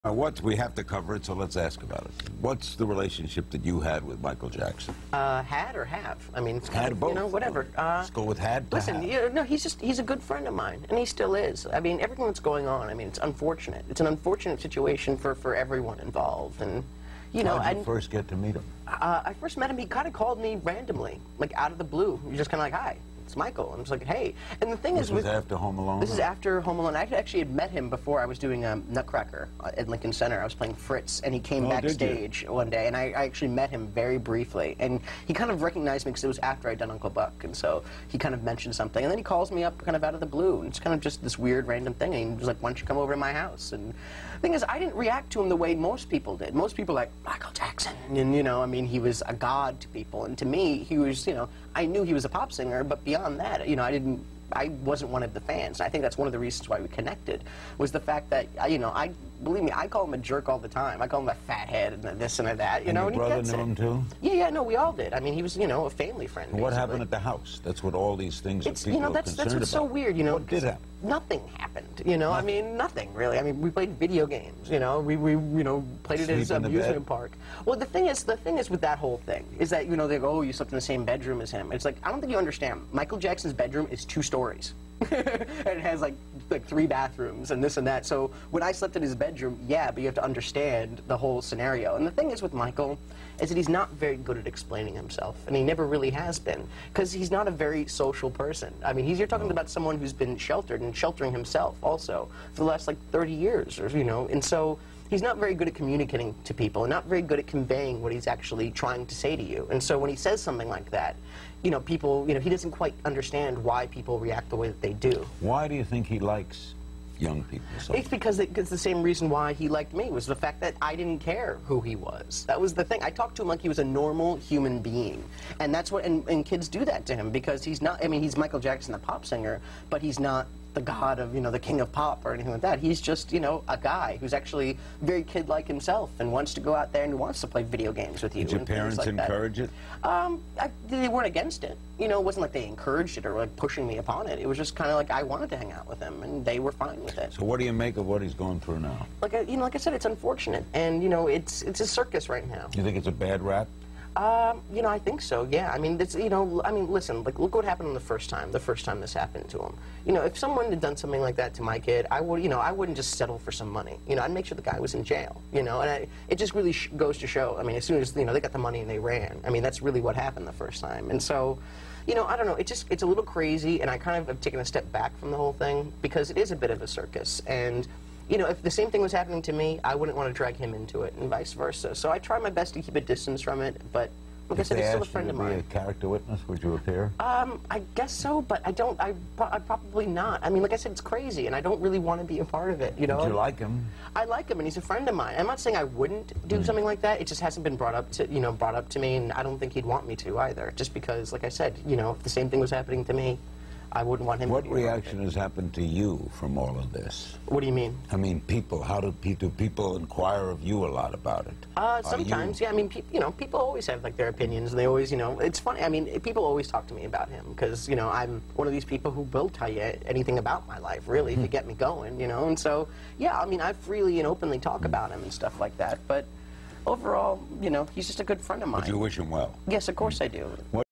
What we have to cover it, so let's ask about it. What's the relationship that you had with Michael Jackson? Had or have? I mean, it's kind Had of, both. you know, whatever. Let's go with had to Listen, have. no, he's a good friend of mine, and he still is. I mean, everything that's going on, I mean, it's unfortunate. It's an unfortunate situation for everyone involved, and you know. How did you first get to meet him? I first met him. He kind of called me randomly, like out of the blue. He was just kind of like, "Hi, it's Michael." I'm just like, "Hey." And the thing This is, was after Home Alone? This is after Home Alone. I actually had met him before I was doing Nutcracker at Lincoln Center. I was playing Fritz, and he came backstage one day, and I actually met him very briefly. And he kind of recognized me because it was after I'd done Uncle Buck, and so he kind of mentioned something. And then he calls me up kind of out of the blue, and it's kind of just this weird random thing. And he was like, "Why don't you come over to my house?" And the thing is, I didn't react to him the way most people did. Most people were like, Michael Jackson. And, you know, I mean, he was a god to people. And to me, he was, you know, I knew he was a pop singer, but beyond that, you know, I wasn't one of the fans. And I think that's one of the reasons why we connected, was the fact that, you know, believe me, I call him a jerk all the time. I call him a fathead and a this and a that, you know, and your brother knew him too? Yeah, no, we all did. I mean, he was, you know, a family friend, basically. What happened at the house? That's what all these things that people you know, are that's concerned what's about. so weird, you know. What did happen? Nothing happened, you know. I mean, nothing really. I mean, we played video games, you know. We you know, played it at an amusement park. Well, the thing is with that whole thing is that, you know, they go, "Oh, you slept in the same bedroom as him." It's like, I don't think you understand. Michael Jackson's bedroom is 2 stories. And it has like 3 bathrooms and this and that. So when I slept in his bedroom, yeah, but you have to understand the whole scenario. And the thing is with Michael is that he's not very good at explaining himself, and he never really has been, because he's not a very social person. I mean, you're talking about someone who's been sheltered and sheltering himself also for the last like 30 years, or you know, and so he's not very good at communicating to people and not very good at conveying what he's actually trying to say to you. And so when he says something like that, you know, people, you know, he doesn't quite understand why people react the way that they do. Why do you think he likes young people so It's because it's the same reason why he liked me, was the fact that I didn't care who he was. That was the thing. I talked to him like he was a normal human being. And that's what, and kids do that to him, because he's not, I mean, he's Michael Jackson, the pop singer, but he's not the god of, you know, the king of pop or anything like that. He's just, you know, a guy who's actually very kid-like himself and wants to go out there and wants to play video games with you. Did your parents encourage it? They weren't against it. You know, it wasn't like they encouraged it or like pushing me upon it. It was just kind of like I wanted to hang out with him, and they were fine with it. So what do you make of what he's going through now? Like, you know, like I said, it's unfortunate, and you know, it's a circus right now. You think it's a bad rap? You know, I think so, yeah. I mean, it's, you know, I mean, listen, like, look what happened the first time this happened to him. You know, if someone had done something like that to my kid, I would, you know, I wouldn't just settle for some money. You know, I'd make sure the guy was in jail, you know, and it just really goes to show, I mean, as soon as, you know, they got the money and they ran, I mean, that's really what happened the first time. And so, you know, I don't know, it's a little crazy, and I kind of have taken a step back from the whole thing, because it is a bit of a circus, and you know, if the same thing was happening to me, I wouldn't want to drag him into it, and vice versa. So I try my best to keep a distance from it, but like I said, it's still a friend of mine. If they asked you to be a character witness, would you appear? I guess so, but I'd probably not. I mean, like I said, it's crazy, and I don't really want to be a part of it, you know? But you like him? I like him, and he's a friend of mine. I'm not saying I wouldn't do something like that. It just hasn't been brought up to me, and I don't think he'd want me to either, just because, like I said, you know, if the same thing was happening to me, I wouldn't want him to be a part of it. What reaction has happened to you from all of this? What do you mean? I mean, people. How do people inquire of you a lot about it? Sometimes, yeah. I mean, you know, people always have like their opinions, and they always, you know, it's funny. I mean, people always talk to me about him because, you know, I'm one of these people who will tell you anything about my life, really, to get me going, you know. And so, yeah, I mean, I freely and openly talk about him and stuff like that. But overall, you know, he's just a good friend of mine. But you wish him well. Yes, of course I do.